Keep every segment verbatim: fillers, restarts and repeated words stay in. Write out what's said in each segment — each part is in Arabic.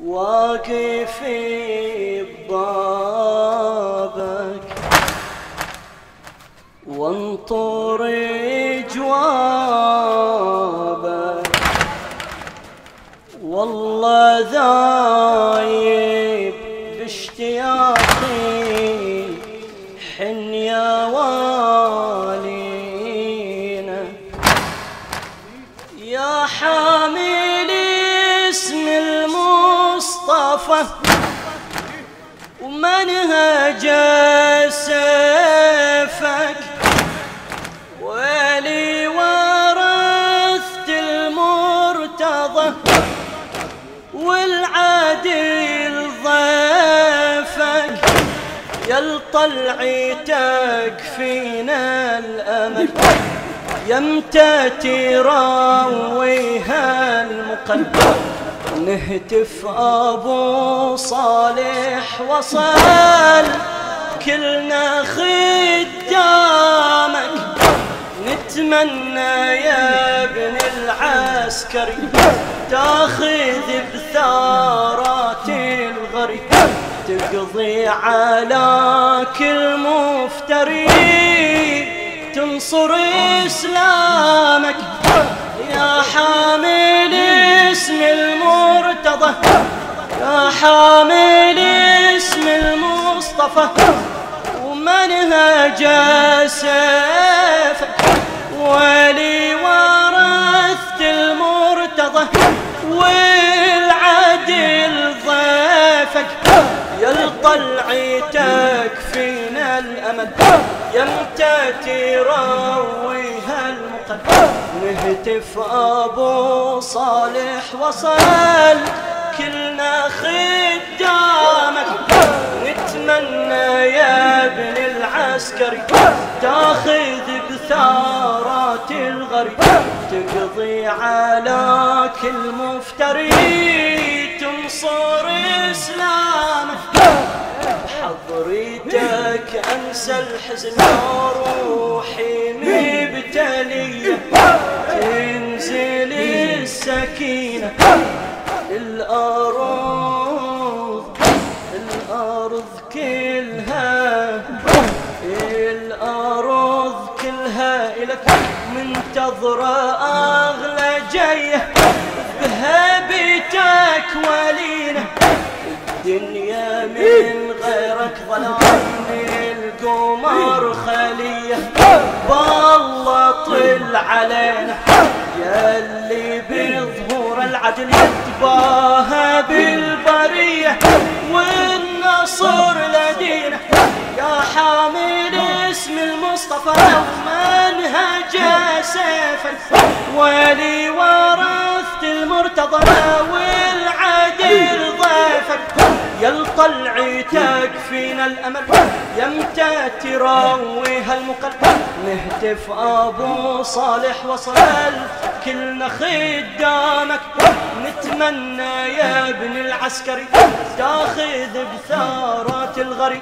واقف ببابك وانطر جوابك، والله ذايب باشتياقي حن يا والينا، يا حامل اسم المصطفى ومنهج سيفك، ولي ورثت المرتضى والعادل ضيفك، يا طلعتك فينا الامل يمتى تراويها المقلب، نهتف ابو صالح وصل كلنا خدامك، نتمنى يا ابن العسكري تاخذ بثارات الغري، تقضي على كل مفتري تنصر اسلامك، يا حامل اسم المرتضى يا حامل اسم المصطفى ومنهج سيفك، ولي ورثت المرتضى والعدل ضيفك، يا طلعتك فينا الامل يمتى تراويها المقلب، نهتف ابو صالح وصل كلنا خدامك، نتمنى يا ابن العسكري تاخذ بثارات الغري، تقضي على كل مفتري تنصر اسلامك، بحضرتك انسى الحزن روحي مبتليه، تنزل السكينه الارض الارض كلها الارض كلها الك منتظره اغلى جايه بهبتك ولينا، الدنيا من غيرك ظلام القمر خليه، بالله طل علينا ياللي بظهور العدل يتباهى بالبريه والنصر لدينا، يا حامل اسم المصطفى ومنهج سيفك، ولي ورثت المرتضى والعدل ضيفك، يا طلعتك فينا الامل يمتى تراويها المقلب، نهتف ابو صالح وصل كلنا خدامك، نتمنى يا ابن العسكري تاخذ بثارات الغري،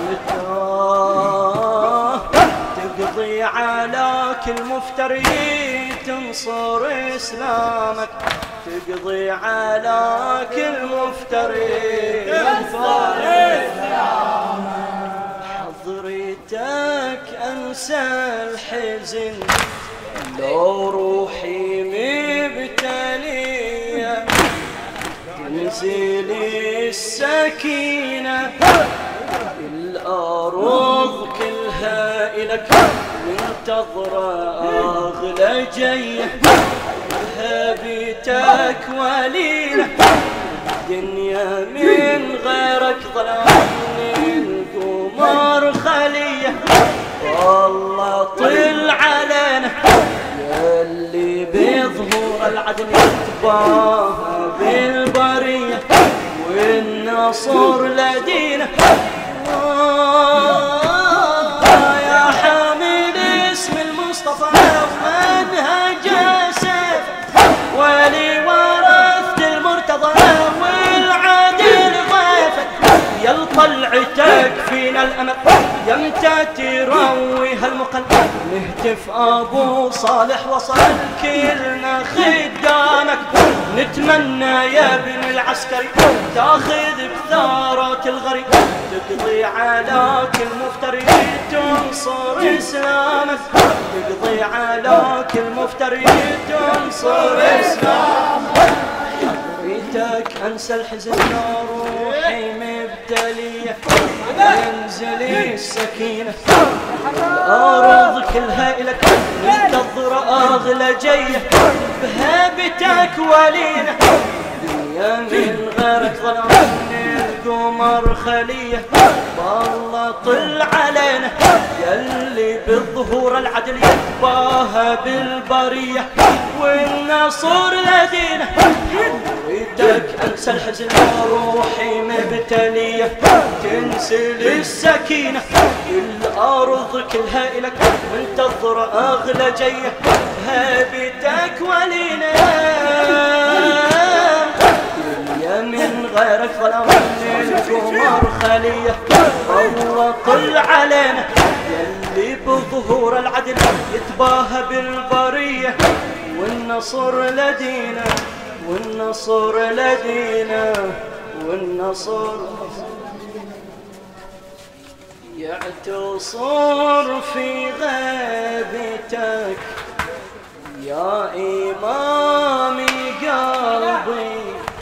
تقضي على كل مفتري تنصر اسلامك، تقضي على كل مفتري تنصر اسلامك، حضرتك انسى الحزن لو روحي مبتليه، تنزل السكينه الارض كلها الك منتظره اغلى جيه هبتك ولينا، الدنيا من غيرك ظلام القمر خليه، والله طل علينا ياللي بظهور العدل يتباهى بالبريه والنصر لدينا، يا حامل اسم المصطفى ومنهج سيفك، ولي ورثت المرتضى والعدل ضيفك، يا طلعتك فينا الامل يمتى تروي هالمقلب نهتف أبو صالح وصل كلنا خدامك نتمنى يا ابن العسكري تاخذ بثارة الغري تقضي على كل مفتري تنصر إسلامك تقضي على كل مفتري تنصر إسلامك ريتك أنسى الحزن يا روحي مبتلية ينزل السكينة الأرض كلها إلك منتظرة أغلى جية بهبتك ولينا دنيا من غيرك ظلام القمر خلية والله طل علينا يلي بالظهور العدل يتباهى بالبرية والنصر لدينا ريتك أنسى الحزن وروحي مبتلية تنزل السكينة الأرض كلها إلك منتظرة أغلى جية هابتك ولينا يا من غيرك ظلام القمر خلية والله طل علينا يلي بظهور العدل يتباهى بالبرية والنصر لدينا والنصر لدينا والنصر يعتصر في غيبتك يا إمامي قلبي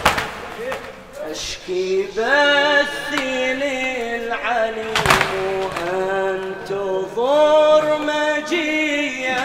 أشكي بثي للعليم وأنتظر مجيئك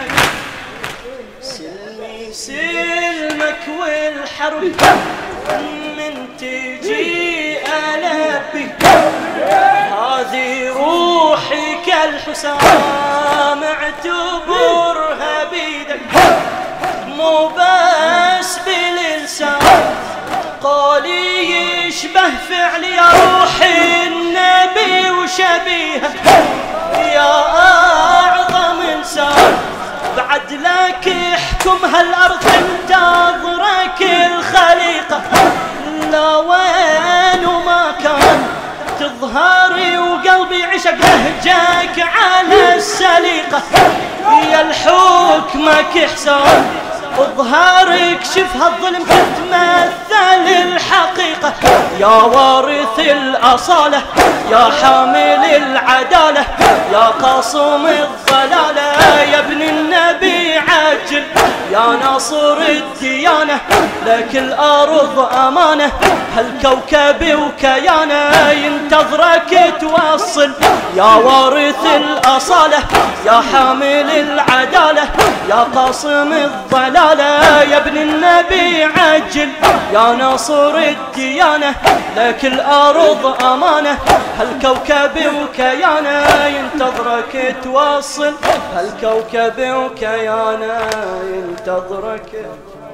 سلمي سلمك والحرب من تجي ألبي هذه روحي كالحسام اعتبرها بيدك مو بس باللسان قولي يشبه فعل يا روحي النبي وشبيهه يا أعظم إنسان بعد لك يحكم هالأرض تنتظرك الخليقة لا وين وما كان تظهري وقلبي عشق نهجك على السليقة يا الحكمك إحسان اظهارك شف هالظلم تتمثل الحقيقة يا وارث الأصالة يا حامل العدالة يا قاصم الضلالة يا ابن النبي عجل يا ناصر الديانة لك الأرض أمانة هالكوكب وكيانه ينتظرك توصل يا وارث الأصالة يا حامل العدالة يا قاصم الضلالة يا ابن النبي عجل يا ناصر الديانة لك الأرض أمانة هالكوكب وكيانه ينتظرك توصل هالكوكب وكيانه ينتظرك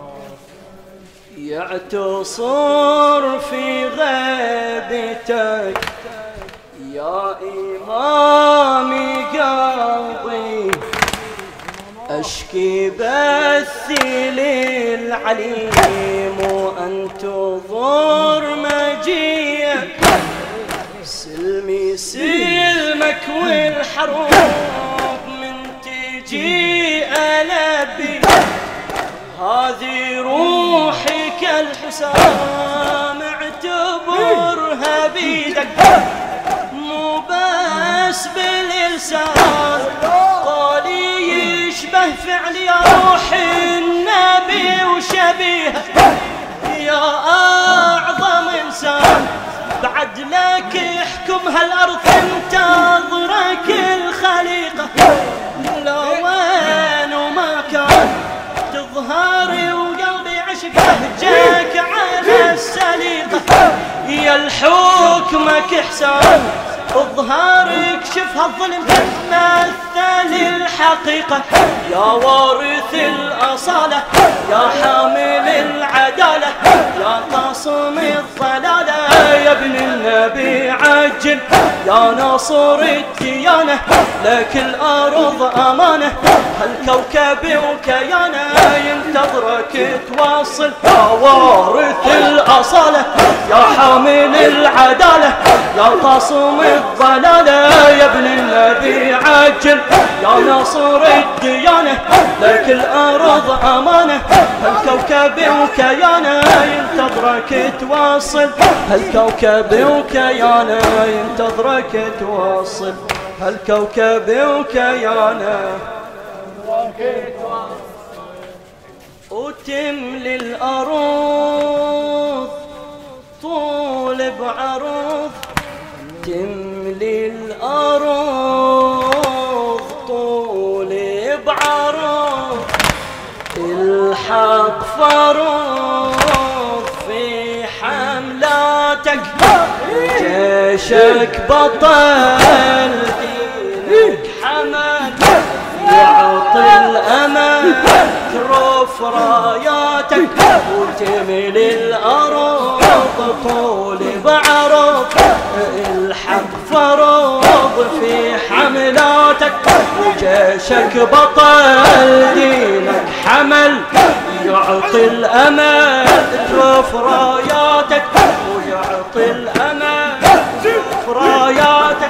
يعتصر في غيبتك يا إمامي قلبي أشكي بثي للعليم وأنتظر مجيئك سلمي سلمك والحروب من تجي ألبي هذه روحي كالحسام اعتبرها بيدك مو بس باللسان قولي يشبه فعل يا روحي النبي وشبيهه يا أعظم إنسان بعد لك يحكم هالأرض تنتظرك الخليقة لا وين وما كان تظهري وقلبي عشق نهجك على السليقة يا الحكمك إحسان اظهارك شف هالظلم تتمثل الحقيقة يا وارث الأصالة يا حامل العدالة يا قاصم الضلالة يا ابن النبي عجل يا ناصر الديانة لك الأرض أمانة هالكوكب وكيانه ينتظرك توصل يا وارث الأصالة يا حامل العدالة يا قاصم الضلالة يا ابن النبي عجل يا ناصر الديانة لك الأرض أمانة هالكوكب وكيانه ينتظرك توصل هالكوكب وكيانه ينتظرك توصل هالكوكب وكيانه وتملي الأرض طول بعرض تملي الأرض طول بعرض الحق فرض في حملاتك جيشك بطل دينك حمل يعطي الأمل ترف راياتك وتملي الأرض طول بعرض الحق فرض في حملاتك وجيشك بطل دينك حمل يعطي الأمل ترف راياتك ويعطي الأمل ترف راياتك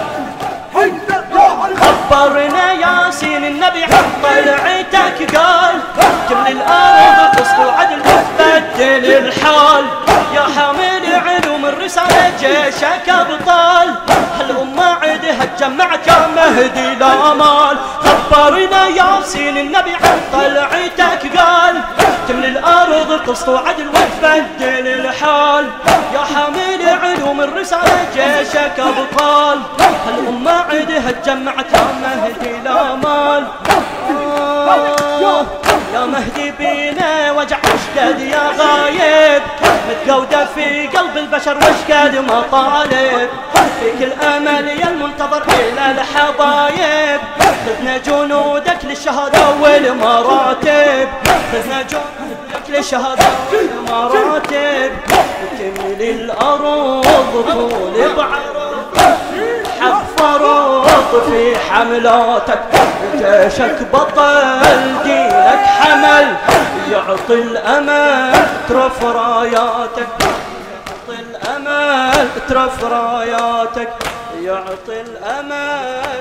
خبرنا ياسين النبي عن طلعتك قال تملي الأرض قسط وعدل وتبدل الحال يا حامل علوم الرسالة جيشك أبطال هالأمة عدها تجمعت يا مهدي الآمال خبرنا ياسين النبي عن طلعتك قال تملي الأرض قسط وعدل وتبدل الحال يا حامل علوم الرسالة جيشك أبطال هالأمة عدها تجمعت يا مهدي الآمال آه يا مهدي بينا وجع وشقد يا غايب متقودة في قلب البشر وشقد مطالب فيك الأمل يا المنتظر إلى الحبايب خذنا جنودك للشهادة والمراتب خذنا جنودك للشهادة والمراتب وتملي الأرض طول بعرض حق فرض في حملاتك جيشك بطل دينك حمل يعطي الأمل ترف راياتك يعطي الأمل ترف راياتك يعطي الأمل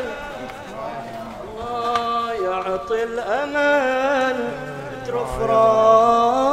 الله يعطي الأمل ترف راياتك